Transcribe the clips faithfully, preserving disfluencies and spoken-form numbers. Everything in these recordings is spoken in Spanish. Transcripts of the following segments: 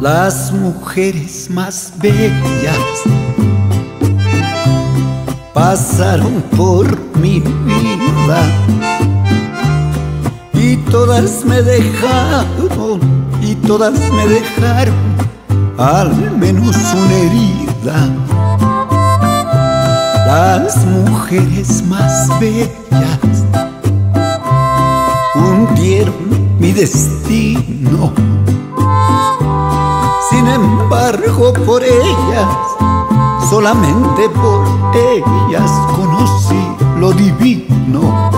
Las mujeres más bellas pasaron por mi vida y todas me dejaron, y todas me dejaron al menos una herida. Las mujeres más bellas hundieron mi destino. Sin embargo, por ellas, solamente por ellas conocí lo divino.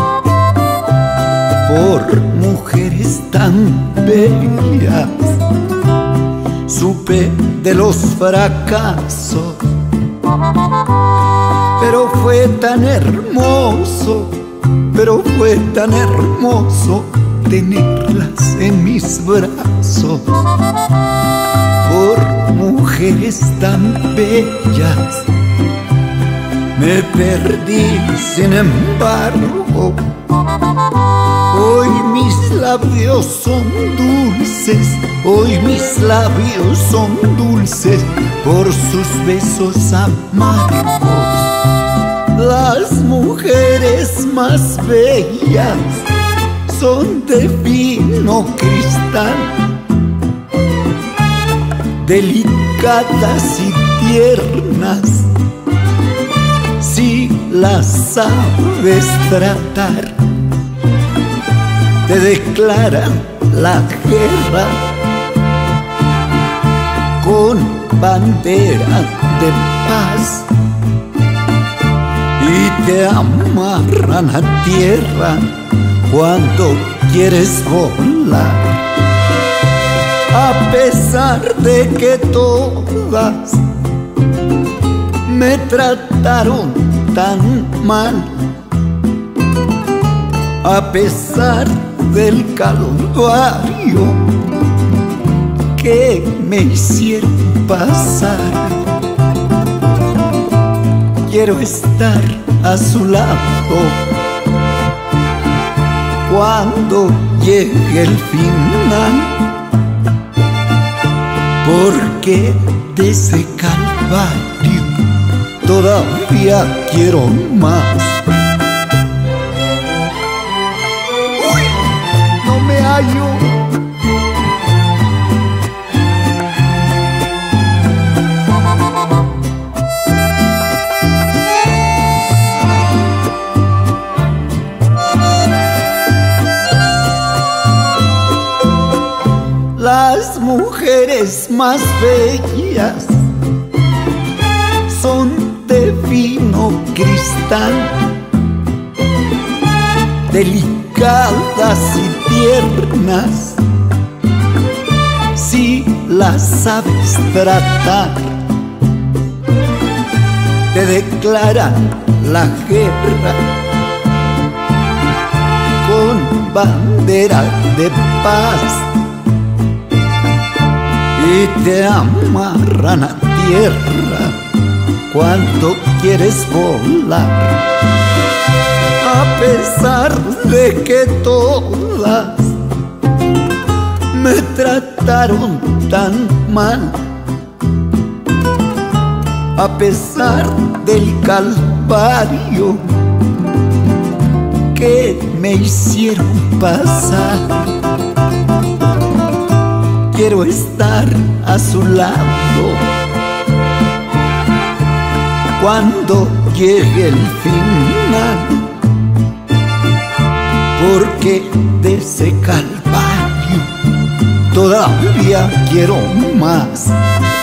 Por mujeres tan bellas supe de los fracasos, pero fue tan hermoso, pero fue tan hermoso tenerlas en mis brazos. Por mujeres tan bellas me perdí, sin embargo, hoy mis labios son dulces, hoy mis labios son dulces por sus besos amargos. Las mujeres más bellas son de fino cristal, delicadas y tiernas, si las sabes tratar. Te declaran la guerra con bandera de paz y te amarran a tierra cuando quieres volar. A pesar de que todas me trataron tan mal, a pesar del calvario que me hicieron pasar, quiero estar a su lado cuando llegue el final, porque de ese calvario todavía quiero más. ¡Uy! No me hallo. Las mujeres más bellas son de fino cristal, delicadas y tiernas, si las sabes tratar. Te declaran la guerra con bandera de paz y te amarran a tierra cuando quieres volar. A pesar de que todas me trataron tan mal, a pesar del calvario que me hicieron pasar, quiero estar a su lado cuando llegue el final, porque de ese calvario todavía quiero más.